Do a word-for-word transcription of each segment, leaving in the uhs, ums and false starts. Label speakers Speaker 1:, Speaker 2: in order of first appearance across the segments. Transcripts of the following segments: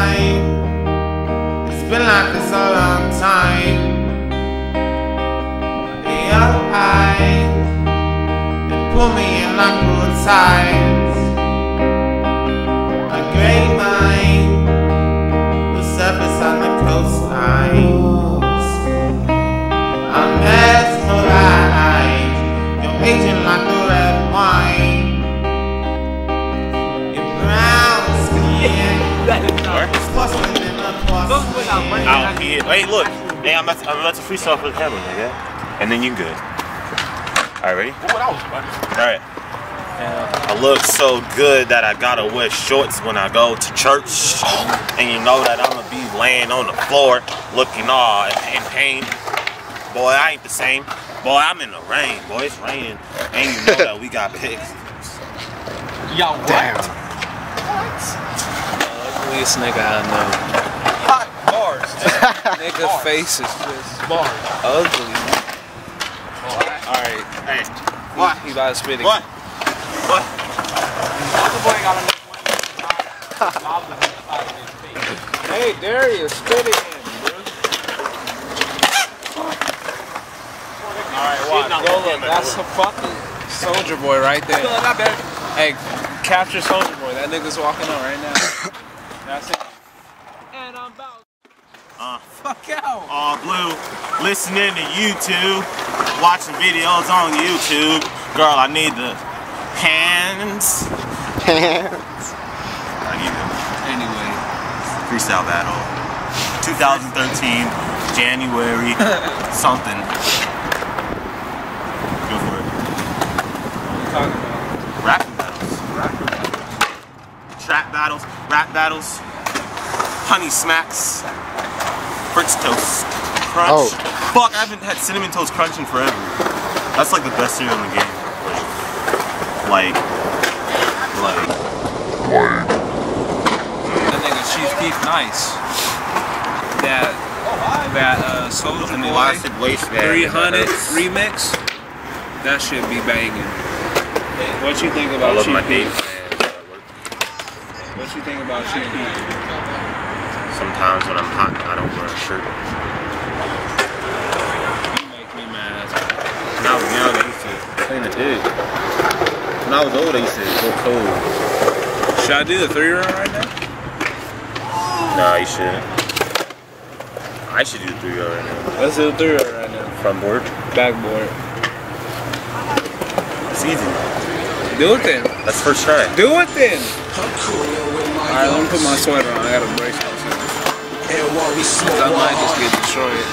Speaker 1: time. It's been like this a long time. Your eyes, they pull me in like cool tides. A great mind will surface on the coastlines. I'm mesmerized. You're aging like the red wine. Your brown skin is porcelain in a porcelain.
Speaker 2: Out here. Hey, look. Hey, I'm about to, I'm about to freestyle for the camera, nigga. And then you good. Alright, ready? Alright. I look so good that I gotta wear shorts when I go to church. And you know that I'ma be laying on the floor looking all in pain. Boy, I ain't the same. Boy, I'm in the rain. Boy, it's raining. And you know that we got pigs.
Speaker 3: Yo,
Speaker 4: damn.
Speaker 3: What? Ugliest nigga I know. Hot bars. Nigga bars. Face is just bars. Ugly. Alright.
Speaker 2: Hey. What?
Speaker 3: He about to spit it.
Speaker 2: What? What?
Speaker 3: Hey, Darius, spit it in, bro. Alright, watch. Yo, look, that's a fucking Soldier Boy right there. Hey, capture Soldier Boy. That nigga's walking on right now. That's it. And I'm about.
Speaker 2: Uh,
Speaker 3: Fuck out.
Speaker 2: All blue. Listening to YouTube. Watching videos on YouTube. Girl, I need the hands.
Speaker 4: Hands.
Speaker 2: I need the
Speaker 3: Anyway.
Speaker 2: freestyle battle. twenty thirteen, January, something. Go for it.
Speaker 3: What are you talking about?
Speaker 2: Rapping battles.
Speaker 3: Rapper battles.
Speaker 2: Trap battles. Rap battles. Honey smacks. French toast. Crunch.
Speaker 4: Oh.
Speaker 2: Fuck, I haven't had cinnamon toast crunch in forever. That's like the best cereal in the game. Like, like, like.
Speaker 3: That nigga Chief Keef nice. That, that uh, Soulja Boy
Speaker 2: Elastic waistband.
Speaker 3: three hundred remix. That should be banging. What you think
Speaker 2: I
Speaker 3: about
Speaker 2: love
Speaker 3: Chief
Speaker 2: my
Speaker 3: Keef?
Speaker 2: date.
Speaker 3: What you think about Chief Keef?
Speaker 2: Sometimes when I'm hot, I don't wear a shirt.
Speaker 3: You make me mad.
Speaker 2: When I was young, I used to clean the dick. When I was old, I used to go cold.
Speaker 3: Should I do the three run right now?
Speaker 2: Nah, you shouldn't. I should do the three run right now.
Speaker 3: Let's do the three run right now.
Speaker 2: Front board.
Speaker 3: Backboard.
Speaker 2: It's easy.
Speaker 3: Do it then.
Speaker 2: That's first try.
Speaker 3: Do it then. Alright, let me put my sweater on. I gotta brace myself. I might just get destroyed.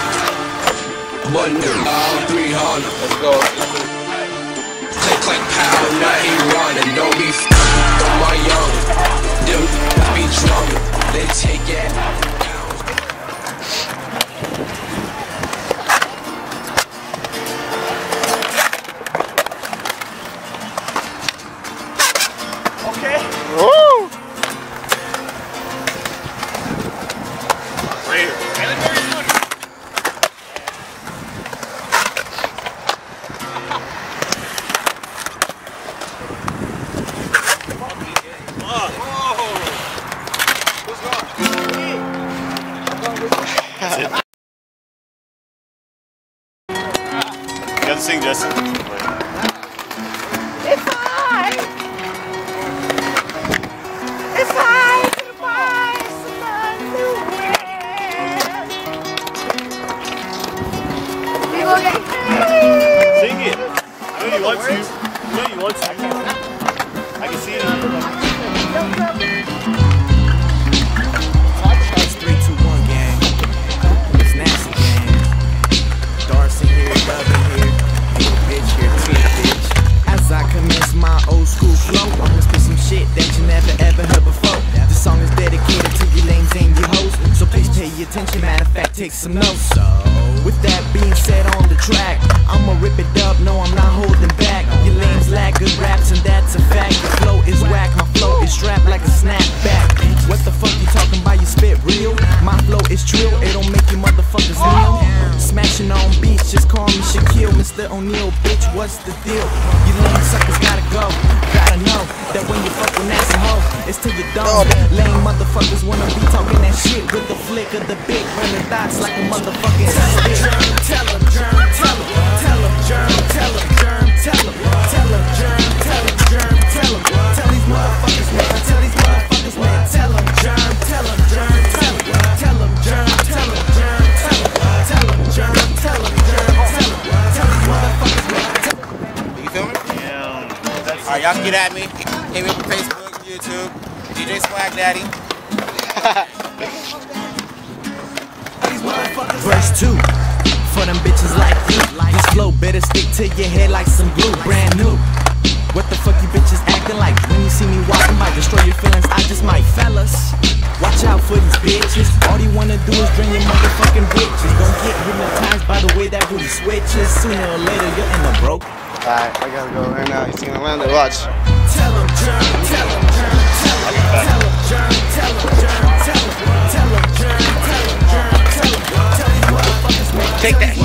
Speaker 3: Let's go.
Speaker 5: Click, click, pow, nothing running. Don't be f***ing on my young. Dude, be drunk. They take it.
Speaker 2: Okay.
Speaker 4: Woo!
Speaker 2: Right here. You got to sing, Justin.
Speaker 6: It's hard. It's hard to find someone to win. We will get paid.
Speaker 2: Sing it. I know you want to. I know you want to. I can see it on your phone.
Speaker 7: It's three, two, one, gang. It's nasty, gang. Darius here, Dubby here. Little bitch here, T bitch. As I commence my old school flow, I'm gonna spit some shit that you never ever heard before. This song is dedicated to you lames and you hoes, so please pay attention. Matter of fact, take some notes. With that being said on the track, I'ma rip it up, no I'm not holding back. You lames lack good raps and that's a fact. Your flow is whack, my flow is strapped like a snapback. What the fuck you talking about, you spit real? My flow is trill, it don't make you motherfuckers kneel. Smashing on beats, just call me Shaquille, Mister O'Neal, bitch, what's the deal? You lame suckers gotta go, gotta know that when you fuck with nasty hoe, it's till you dome. Lame motherfuckers wanna be talking that shit with the flick of the big running dots like a motherfucking germ. Tell him, germ, tell him, tell him, germ, tell him, germ, tell him, tell him, germ, tell him, germ, tell him, tell these motherfuckers, man, tell these motherfuckers, man, tell him, germ, tell him, germ, tell him, tell him, germ, tell him, germ, tell him, tell him, germ, tell him, germ, tell him, tell these motherfuckers, man.
Speaker 1: You feel me?
Speaker 2: Yeah.
Speaker 1: Alright, y'all can get at me. Hit me up on Facebook, YouTube, D J Swag Daddy.
Speaker 7: Verse two, for them bitches like you. This flow better stick to your head like some glue, brand new. What the fuck you bitches acting like? When you see me walking, might destroy your feelings, I just might. Fellas, watch out for these bitches. All they wanna do is drain your motherfucking bitches. Don't get hypnotized by the way that booty switches. Sooner or later, you're in the broke.
Speaker 4: Alright, I gotta go right now. He's gonna land it. Watch.
Speaker 7: Tell him, germ, tell him, germ, tell him, tell him, germ, tell him, germ, tell him, tell him, germ, tell him, germ, tell him, tell these motherfuckers, man.
Speaker 1: Take that.